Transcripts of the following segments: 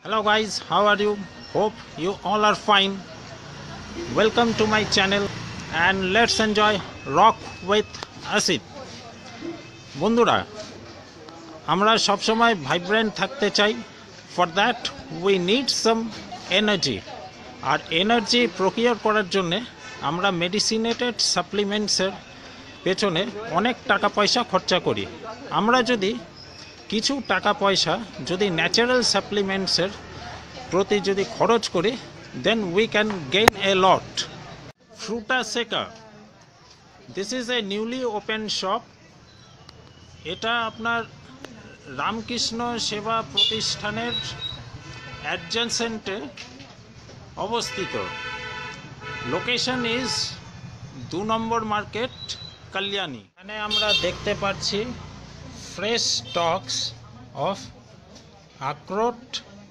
Hello guys, how are you? Hope you all are fine. Welcome to my channel and let's enjoy rock with Asif. বন্ধুরা, আমরা সব সময় vibrant থাকতে চাই। For that we need some energy. আর energy procure করার জন্য আমরা মেডিসিনেটেড সাপ্লিমেন্টসের পেছনে অনেক টাকা পয়সা খরচা করি। আমরা যদি কিছু টাকা পয়সা যদি ন্যাচারাল সাপ্লিমেন্টসের প্রতি যদি খরচ করি, then we can gain a lot. Fruta Seca, this is a newly open shop. এটা আপনার রামকৃষ্ণ সেবা প্রতিষ্ঠানের অ্যাডজেন্সেন্টে অবস্থিত। লোকেশন ইজ 2 নম্বর মার্কেট, কল্যাণী। এখানে আমরা দেখতে পাচ্ছি ফ্রেশ স্টকস অফ আখরোট,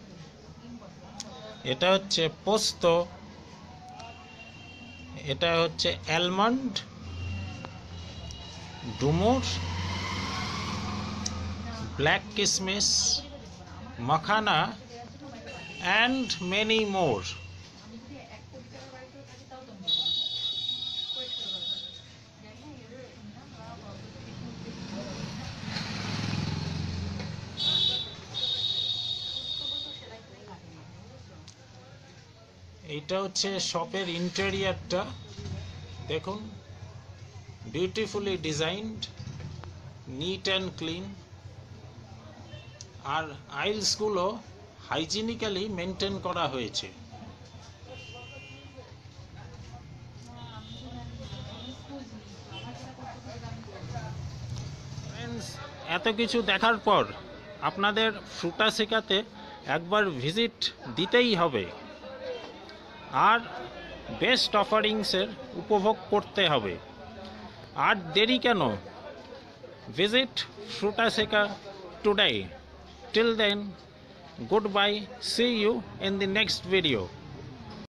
এটা হচ্ছে পোস্ত, এটা হচ্ছে অ্যালমন্ড, ডুমুর, ব্ল্যাক কিসমিস, মাখানা and many more. এটা হচ্ছে শপের ইন্টেরিয়রটা, দেখুন beautifully designed, neat and clean. আর আইলসগুলো হাইজিনিক্যালি মেনটেন করা হয়েছে। ফ্রেন্ডস, এত কিছু দেখার পর আপনাদের ফ্রুটা সেকাতে একবার ভিজিট দিতেই হবে আর বেস্ট অফারিংসের উপভোগ করতে হবে। আর দেরি কেন, visit Fruta Seca today. Till then, goodbye, see you in the next video.